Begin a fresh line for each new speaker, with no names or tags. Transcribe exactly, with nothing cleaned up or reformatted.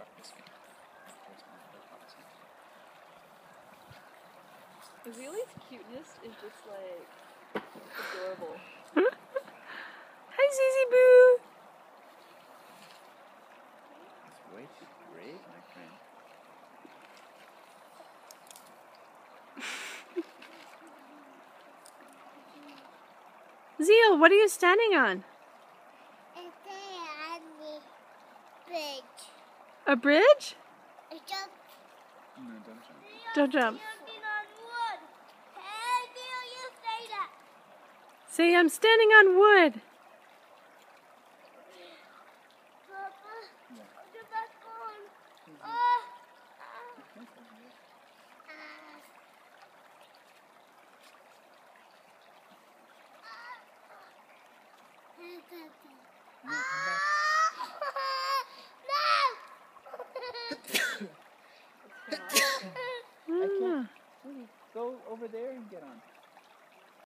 Azealia's cuteness is just like adorable.
Hi, Zizi Boo.
This way is great, my friend.
Zeal, what are you standing on?
It's on the bridge.
A bridge?
I jump.
No, don't jump.
Don't jump.
Standing on wood. Hey, Neil, you say that.
Say, I'm standing on wood.
Papa,
Yeah.
get back on. Oh. Ah.
No, come back.
Mm.
Go over there and get on.